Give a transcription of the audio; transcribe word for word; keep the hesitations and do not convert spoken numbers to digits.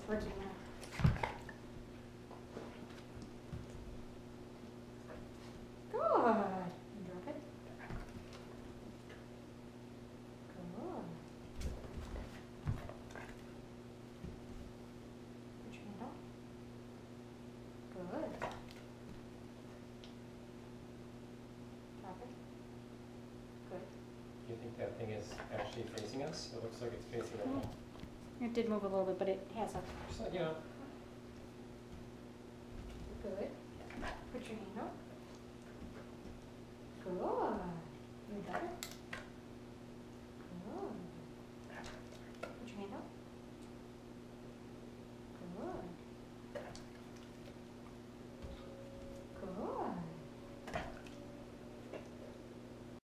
Regina. Good. And drop it. Good. Put your hand up. Good. Drop it. Good. Do you think that thing is actually facing us? It looks like it's facing the wall. It did move a little bit, but it has a, Just, like, you know,